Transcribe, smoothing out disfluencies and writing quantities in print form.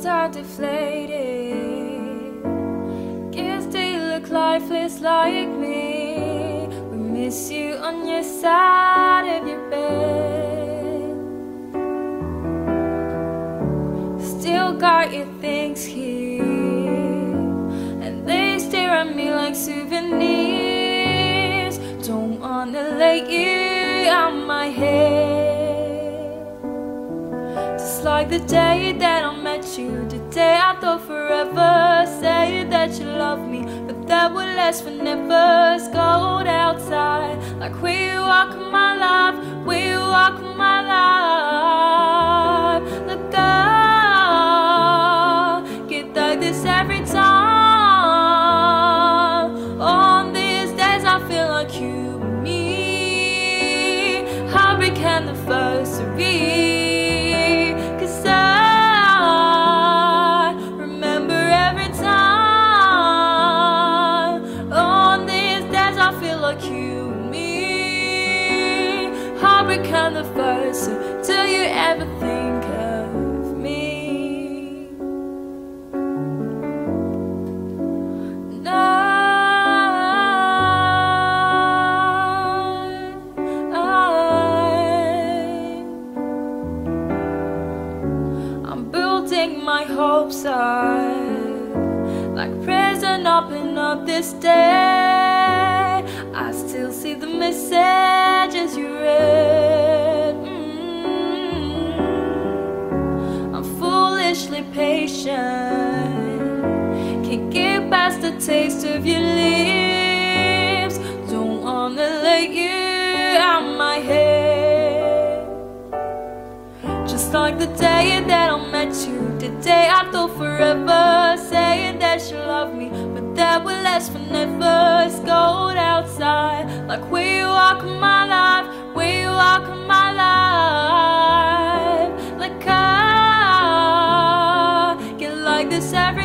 words are deflated. Kids, they look lifeless like me. We miss you on your side of your bed. Still got your things here, and they stare at me like souvenirs. Don't wanna let you out my head. Just like the day that I met you, the day I thought forever. Say that you love me, but that would last forever. It's cold outside, like we walk my life, we walk my life. Look up, get like this every time. On these days I feel like you and me. How big can the first be? You and me, how become the first? Do you ever think of me? No, I'm building my hopes up, like prison open up this day. I still see the messages you read. I'm foolishly patient, can't get past the taste of your lips. Don't wanna let you out my head. Just like the day that I met you, the day I thought forever. Saying that you love me, but that will last forever. It's cold outside, like we walk my life, we walk my life. Like I get like this every